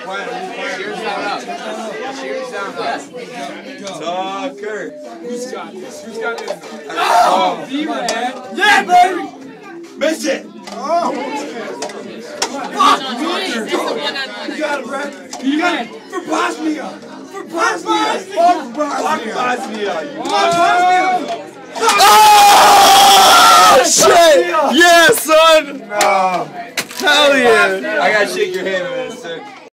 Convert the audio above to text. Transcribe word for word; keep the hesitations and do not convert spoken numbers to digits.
Cheers down up. Cheers down up. Tucker. Who's got this? Who's got this? Oh, D-man. Yeah, baby! Miss it! Oh! Fuck! You got it, Brad. You got it. For Bosnia! For Bosnia! Fuck Bosnia! Fuck Bosnia! Fuck Bosnia! Oh, shit! Yeah, son! No! Hell yeah! I gotta shake your hand.